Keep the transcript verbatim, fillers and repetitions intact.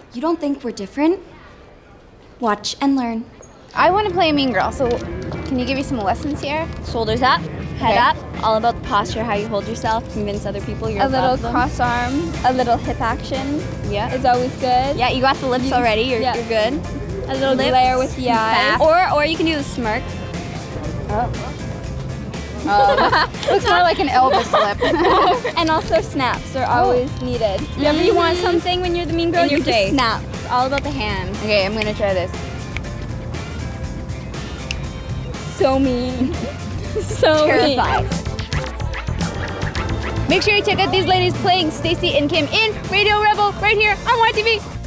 You don't think we're different? Watch and learn. I want to play a mean girl, so can you give me some lessons here? Shoulders up, head Okay. up, all about the posture, how you hold yourself, convince other people you're A little above them. cross arm, a little hip action Yeah. is always good. Yeah, you got the lips You- already, you're, yeah. you're good. A little Lips, glare with the eyes. Or, or you can do the smirk. Oh, looks more like an Elvis lip. And also snaps are always needed. Whenever you want something when you're the mean girl, In your you just face. snap. It's all about the hand. Okay, I'm gonna try this. So mean. So Terrified. mean. Make sure you check out these ladies playing Stacy and Kim in Radio Rebel right here on Y T V.